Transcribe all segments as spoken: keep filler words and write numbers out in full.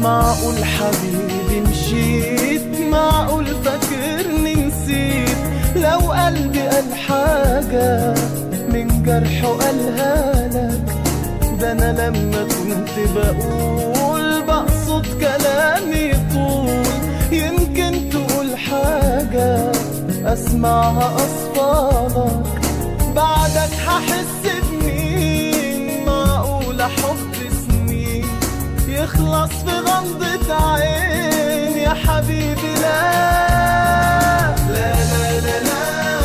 معقول حبيبي مشيت، معقول فاكرني نسيت؟ لو قلبي قال حاجة من جرحه قالها لك، ده أنا لما كنت بقول بقصد كلامي طول، يمكن تقول حاجة أسمعها أصفالك، بعدك هحس بمين؟ معقولة حب سنين يخلص في غمضة عين يا حبيبي؟ لا لا لا لا لا،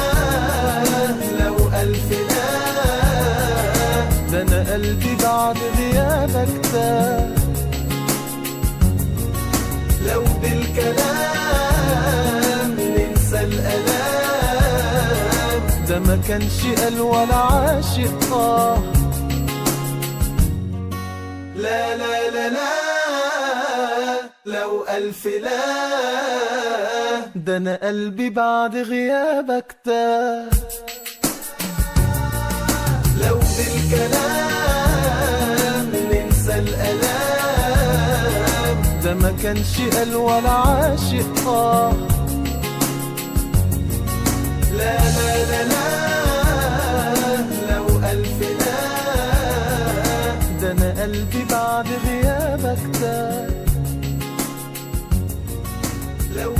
لو ألف لا، ده أنا قلبي بعد غيابك تاه. لو بالكلام ننسى الآلام، ده ما كانش قال ولا عاشق آه. لا لا لا لا، لو ألف لا، ده أنا قلبي بعد غيابك تاه. لو بالكلام ننسى الآلام، ده ما كانش قال ولا عاشق آه. لا لا لا لا، لو ألف لا، ده أنا قلبي بعد غيابك تاه. لو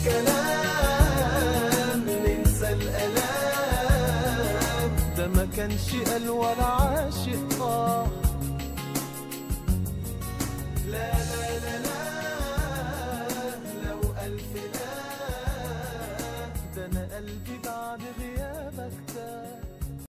بالكلام ننسى الآلام، ده ما كانش قال ولا عاشق آه. لا لا لا لا.